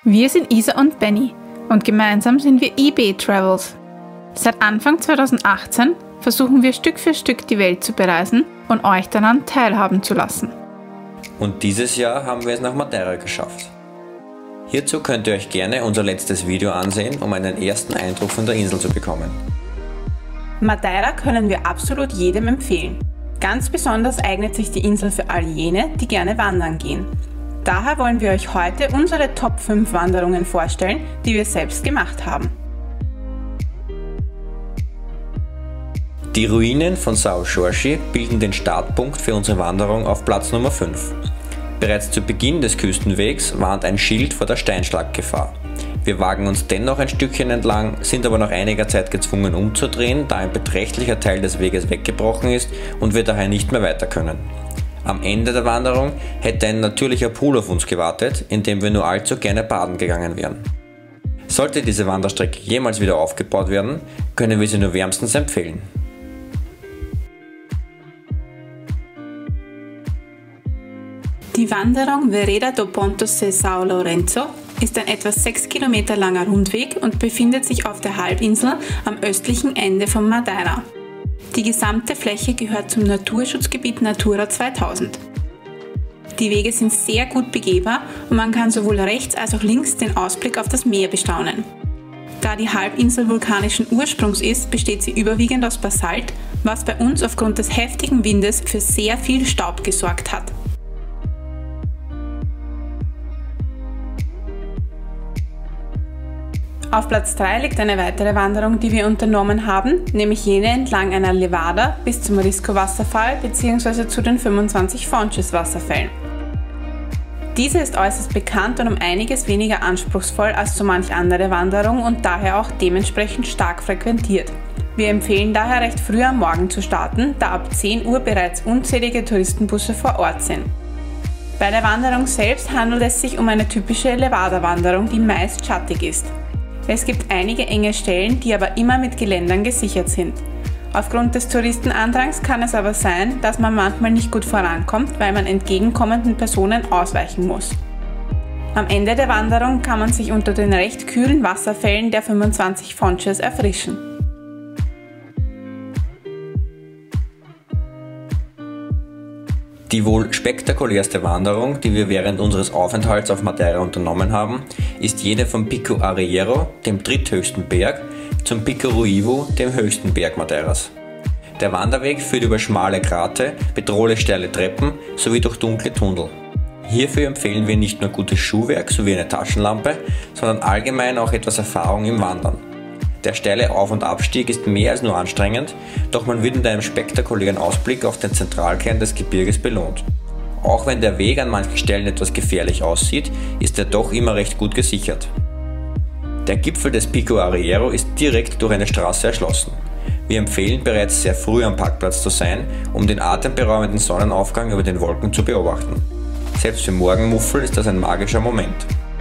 Wir sind Isa und Benny und gemeinsam sind wir eBay Travels. Seit Anfang 2018 versuchen wir Stück für Stück die Welt zu bereisen und euch daran teilhaben zu lassen. Und dieses Jahr haben wir es nach Madeira geschafft. Hierzu könnt ihr euch gerne unser letztes Video ansehen, um einen ersten Eindruck von der Insel zu bekommen. Madeira können wir absolut jedem empfehlen. Ganz besonders eignet sich die Insel für all jene, die gerne wandern gehen. Daher wollen wir euch heute unsere Top 5 Wanderungen vorstellen, die wir selbst gemacht haben. Die Ruinen von São Jorge bilden den Startpunkt für unsere Wanderung auf Platz Nummer 5. Bereits zu Beginn des Küstenwegs warnt ein Schild vor der Steinschlaggefahr. Wir wagen uns dennoch ein Stückchen entlang, sind aber nach einiger Zeit gezwungen umzudrehen, da ein beträchtlicher Teil des Weges weggebrochen ist und wir daher nicht mehr weiter können. Am Ende der Wanderung hätte ein natürlicher Pool auf uns gewartet, in dem wir nur allzu gerne baden gegangen wären. Sollte diese Wanderstrecke jemals wieder aufgebaut werden, können wir sie nur wärmstens empfehlen. Die Wanderung Vereda do Ponto de São Lourenço ist ein etwa 6 Kilometer langer Rundweg und befindet sich auf der Halbinsel am östlichen Ende von Madeira. Die gesamte Fläche gehört zum Naturschutzgebiet Natura 2000. Die Wege sind sehr gut begehbar und man kann sowohl rechts als auch links den Ausblick auf das Meer bestaunen. Da die Halbinsel vulkanischen Ursprungs ist, besteht sie überwiegend aus Basalt, was bei uns aufgrund des heftigen Windes für sehr viel Staub gesorgt hat. Auf Platz 3 liegt eine weitere Wanderung, die wir unternommen haben, nämlich jene entlang einer Levada bis zum Risco-Wasserfall bzw. zu den 25 Fontes-Wasserfällen. Diese ist äußerst bekannt und um einiges weniger anspruchsvoll als so manch andere Wanderung und daher auch dementsprechend stark frequentiert. Wir empfehlen daher recht früh am Morgen zu starten, da ab 10 Uhr bereits unzählige Touristenbusse vor Ort sind. Bei der Wanderung selbst handelt es sich um eine typische Levada-Wanderung, die meist schattig ist. Es gibt einige enge Stellen, die aber immer mit Geländern gesichert sind. Aufgrund des Touristenandrangs kann es aber sein, dass man manchmal nicht gut vorankommt, weil man entgegenkommenden Personen ausweichen muss. Am Ende der Wanderung kann man sich unter den recht kühlen Wasserfällen der 25 Fontes erfrischen. Die wohl spektakulärste Wanderung, die wir während unseres Aufenthalts auf Madeira unternommen haben, ist jene vom Pico Arieiro, dem dritthöchsten Berg, zum Pico Ruivo, dem höchsten Berg Madeiras. Der Wanderweg führt über schmale Grate, bedrohlich steile Treppen sowie durch dunkle Tunnel. Hierfür empfehlen wir nicht nur gutes Schuhwerk sowie eine Taschenlampe, sondern allgemein auch etwas Erfahrung im Wandern. Der steile Auf- und Abstieg ist mehr als nur anstrengend, doch man wird mit einem spektakulären Ausblick auf den Zentralkern des Gebirges belohnt. Auch wenn der Weg an manchen Stellen etwas gefährlich aussieht, ist er doch immer recht gut gesichert. Der Gipfel des Pico Arieiro ist direkt durch eine Straße erschlossen. Wir empfehlen bereits sehr früh am Parkplatz zu sein, um den atemberaubenden Sonnenaufgang über den Wolken zu beobachten. Selbst für Morgenmuffel ist das ein magischer Moment.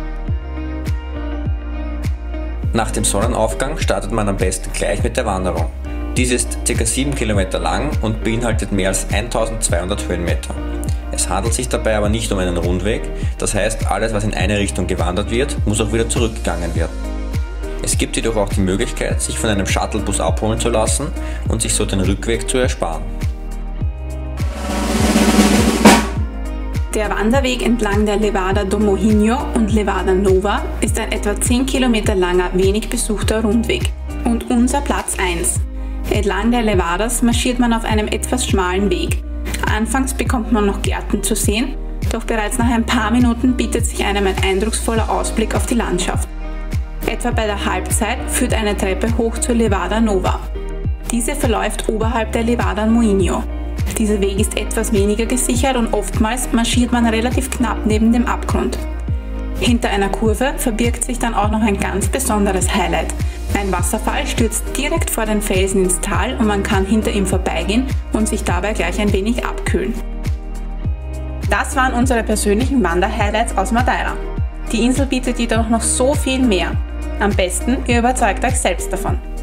Nach dem Sonnenaufgang startet man am besten gleich mit der Wanderung. Diese ist ca. 7 Kilometer lang und beinhaltet mehr als 1200 Höhenmeter. Es handelt sich dabei aber nicht um einen Rundweg, das heißt, alles was in eine Richtung gewandert wird, muss auch wieder zurückgegangen werden. Es gibt jedoch auch die Möglichkeit, sich von einem Shuttlebus abholen zu lassen und sich so den Rückweg zu ersparen. Der Wanderweg entlang der Levada do Moinho und Levada Nova ist ein etwa 10 Kilometer langer, wenig besuchter Rundweg und unser Platz 1. Entlang der Levadas marschiert man auf einem etwas schmalen Weg. Anfangs bekommt man noch Gärten zu sehen, doch bereits nach ein paar Minuten bietet sich einem ein eindrucksvoller Ausblick auf die Landschaft. Etwa bei der Halbzeit führt eine Treppe hoch zur Levada Nova. Diese verläuft oberhalb der Levada Moinho. Dieser Weg ist etwas weniger gesichert und oftmals marschiert man relativ knapp neben dem Abgrund. Hinter einer Kurve verbirgt sich dann auch noch ein ganz besonderes Highlight. Ein Wasserfall stürzt direkt vor den Felsen ins Tal und man kann hinter ihm vorbeigehen und sich dabei gleich ein wenig abkühlen. Das waren unsere persönlichen Wanderhighlights aus Madeira. Die Insel bietet jedoch noch so viel mehr. Am besten, ihr überzeugt euch selbst davon.